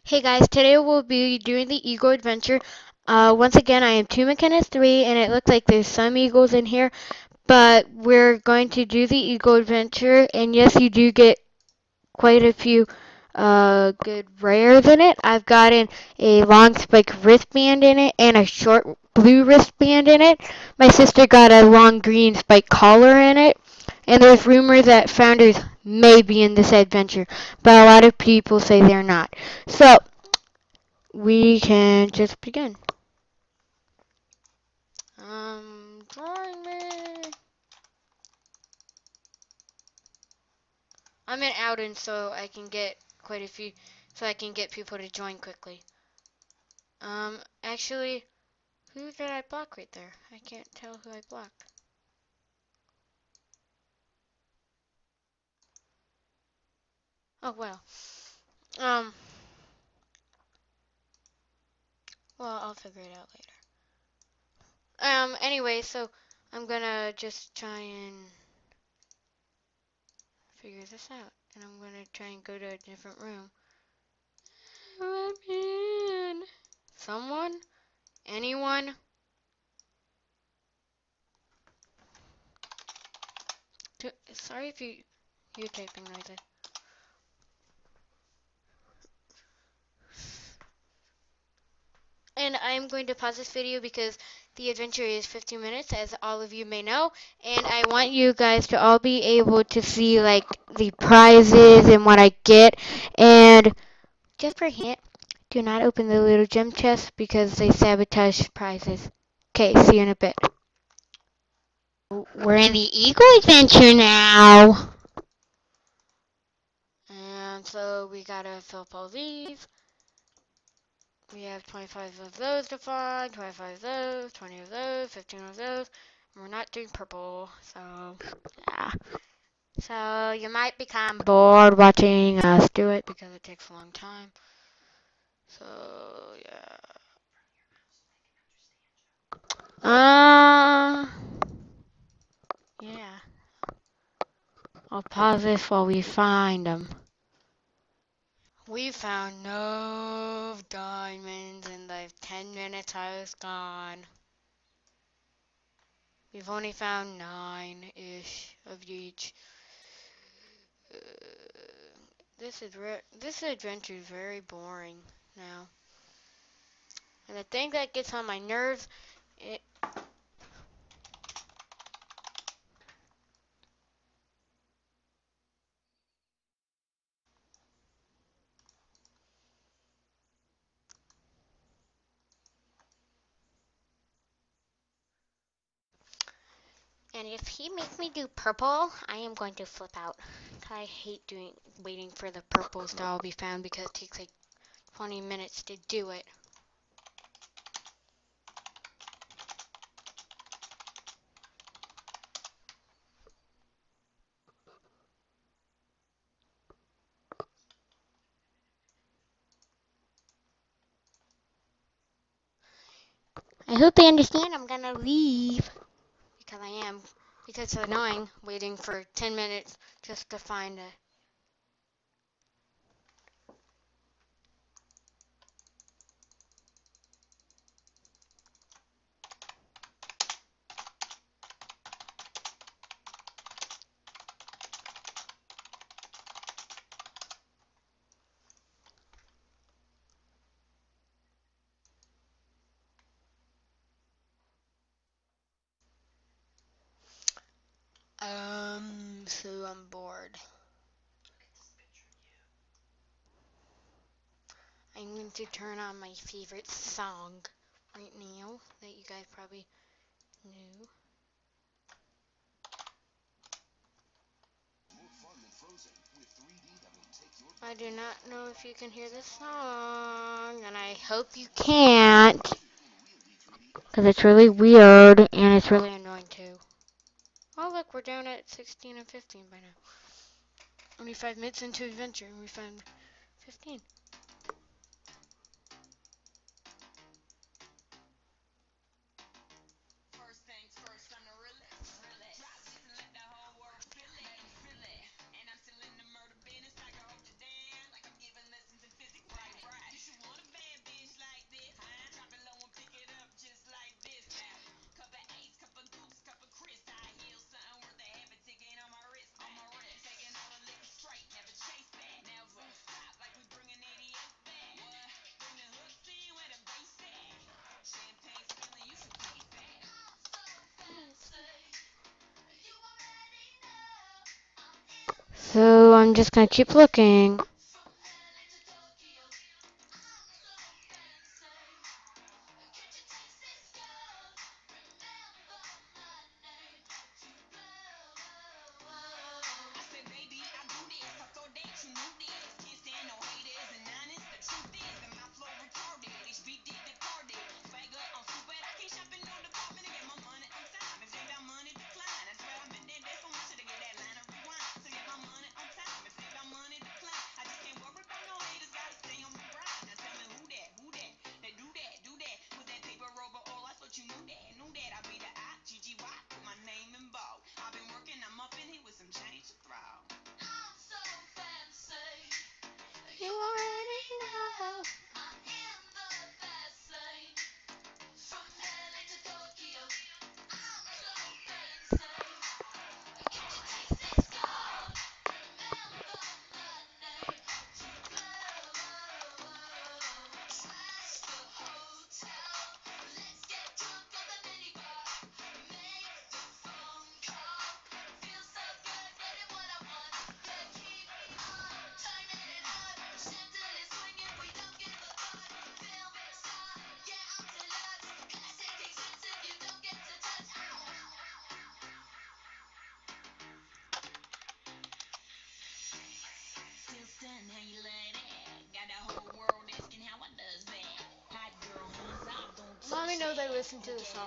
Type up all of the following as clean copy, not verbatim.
Hey guys, today we'll be doing the Eagle Adventure. Once again, I am 2 McKenna 3, and it looks like there's some eagles in here, but we're going to do the Eagle Adventure, and yes, you do get quite a few good rares in it. I've gotten a long spike wristband in it, and a short blue wristband in it. My sister got a long green spike collar in it, and there's rumors that founders may be in this adventure, but a lot of people say they're not. So, we can just begin. Join me. I'm in Outden, so I can get quite a few, so I can get people to join quickly. Actually, who did I block right there? I can't tell who I blocked. Oh, well. Um, well, I'll figure it out later. Anyway, so I'm gonna just try and figure this out. And I'm gonna try and go to a different room. Let me in. Someone? Anyone? Sorry if you're typing noises. And I'm going to pause this video because the adventure is 15 minutes, as all of you may know. And I want you guys to all be able to see, like, the prizes and what I get. And just for a hint, do not open the little gem chest because they sabotage prizes. Okay, see you in a bit. We're in the Eagle Adventure now. And so we gotta fill up all these. We have 25 of those to find, 25 of those, 20 of those, 15 of those. And we're not doing purple, so yeah. So you might become bored watching us do it because it takes a long time. So yeah. Yeah. I'll pause this while we find them. We found no diamonds in the 10 minutes I was gone. We've only found 9-ish of each. This adventure is very boring now. And the thing that gets on my nerves, and if he makes me do purple, I am going to flip out. I hate waiting for the purples to all be found because it takes like 20 minutes to do it. I hope they understand I'm gonna leave. Because I am. Because it's annoying waiting for 10 minutes just to find a... So I'm bored. I'm going to turn on my favorite song right now that you guys probably knew. I do not know if you can hear this song, and I hope you can't, because it's really weird, and it's really annoying too. Oh look, we're down at 16 and 15 by now. Only 5 minutes into adventure, and we found 15. I'm just gonna keep looking. You already know. Mommy knows I listen to the song.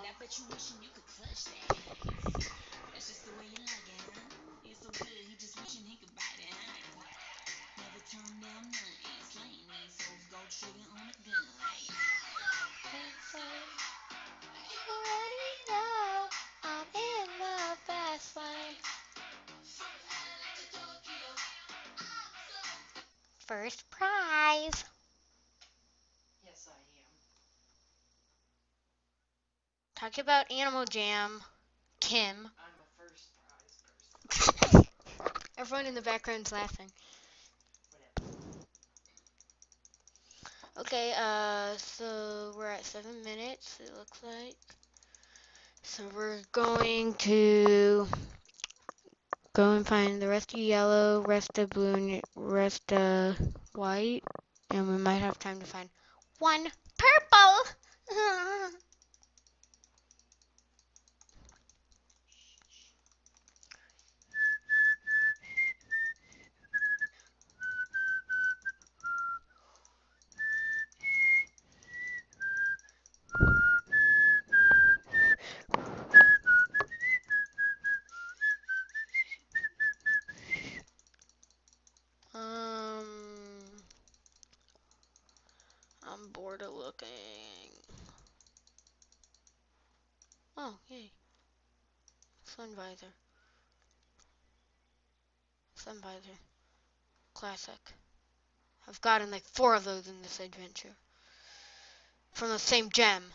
You already know I'm in the fast lane. First prize. Yes, I am. Talk about Animal Jam, Kim. I'm a first prize person. Everyone in the background's laughing. Whatever. Okay, so we're at 7 minutes, it looks like. So we're going to go and find the rest of yellow, rest of blue, and rest of white. And we might have time to find one purple. I'm bored of looking. Oh, yay. Sun visor. Sun visor. Classic. I've gotten like 4 of those in this adventure. From the same gem.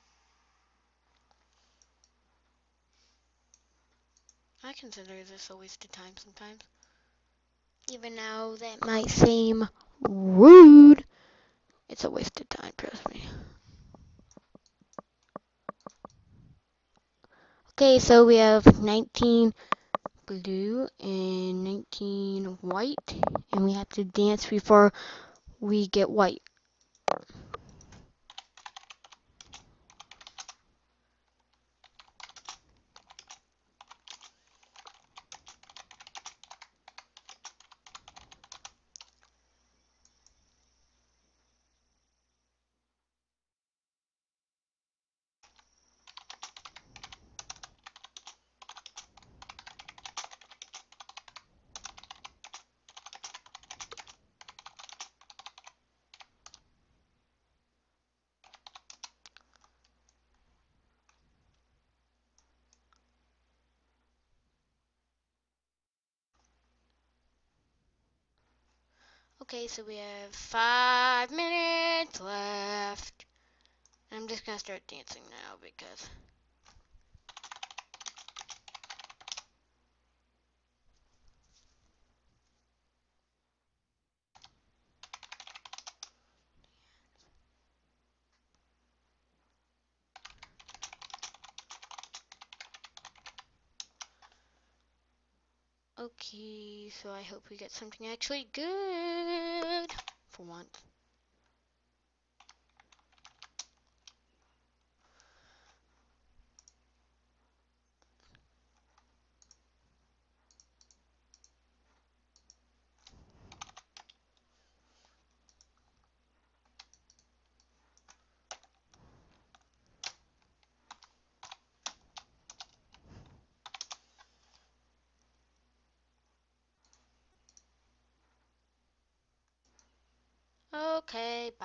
I consider this a waste of time sometimes. Even though that might seem rude, it's a waste of time, trust me. Okay, so we have 19 blue and 19 white, and we have to dance before we get white. Okay, so we have 5 minutes left. I'm just gonna start dancing now because Okay, so I hope we get something actually good for once. Okay,